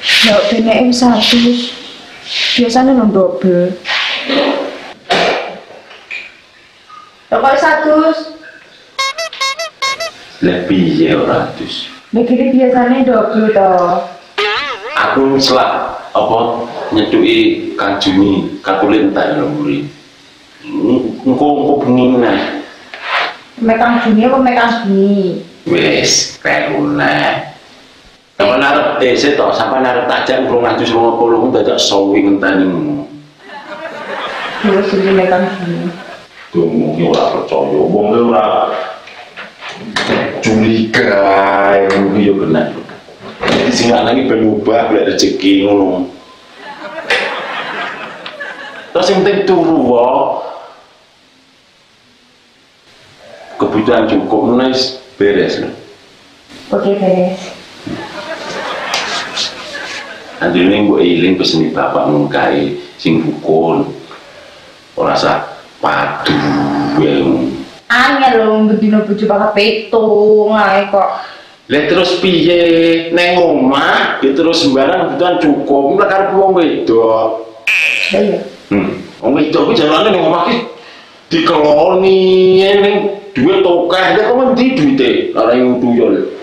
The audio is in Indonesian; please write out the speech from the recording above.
Ya benek wis 100. Biasane nang double. Kok 100? Lebih ya 100. Nek iki biasane double to. Aku selak apa nyedui kanjuni kakulit entek lho muri. Engko bengi neh. Mekang bunyi apa mekang bunyi? Wis kelune. Sampai narep saya tok sampai narep tajam 250 dadak sawi ngenteni ngono. Terus iki mekang bunyi. Mungkin ora percaya, wong ora curiga, mungkin yo kena. Jadi sing lanang iki ben ubah golek rezeki ngono. Terus yang penting turu wae. Kebutuhan cukup menes beres lho. Oke beres. Nanti ini gue iling peseni bapak mengkai sing rukun. Ora sah padu yang Angel lho bedino bojo bakal petung ae kok. Lah terus piye neng omah ya terus sembarang kebutuhan cukup lah karep wong wedok. Lah iya. Wong wedok kuwi jalane ning omah ki dikeloni ning duit tokeh lha kok ngendi duite ora yang tuyul.